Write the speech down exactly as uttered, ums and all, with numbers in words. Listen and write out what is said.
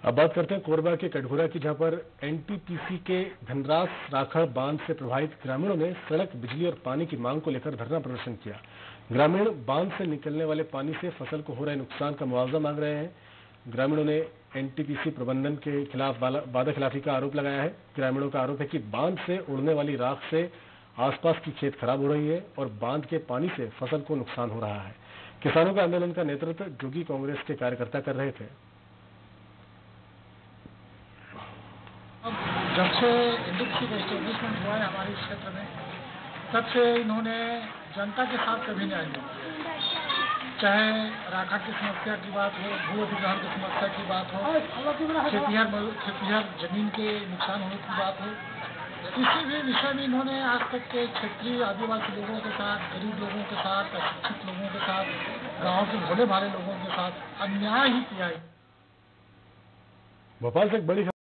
अब बात करते हैं कोरबा के कटघोरा की, जहां पर एनटीपीसी के धनरास राखड़ बांध से प्रभावित ग्रामीणों ने सड़क, बिजली और पानी की मांग को लेकर धरना प्रदर्शन किया। ग्रामीण बांध से निकलने वाले पानी से फसल को हो रहे नुकसान का मुआवजा मांग रहे हैं। ग्रामीणों ने एनटीपीसी प्रबंधन के खिलाफ वादा खिलाफी का आरोप लगाया है। ग्रामीणों का आरोप है कि बांध से उड़ने वाली राख से आसपास की खेत खराब हो रही है और बांध के पानी से फसल को नुकसान हो रहा है। किसानों के आंदोलन का नेतृत्व जोगी कांग्रेस के कार्यकर्ता कर रहे थे। जब से एनटीपीसी का एस्टेब्लिशमेंट हुआ है हमारे क्षेत्र में, तब से इन्होंने जनता के साथ कभी न्याय नहीं किया। चाहे राखा की समस्या की बात हो, भू अधिग्रहण की समस्या की बात हो, खेतिहर खेतिहर जमीन के नुकसान होने की बात हो, किसी भी विषय में इन्होंने आज तक के क्षेत्रीय आदिवासी लोगों के साथ, गरीब लोगों के साथ, अशिक्षित लोगों के साथ, गाँव के भोले भाले लोगों के साथ अन्याय ही किया है। भोपाल से एक बड़ी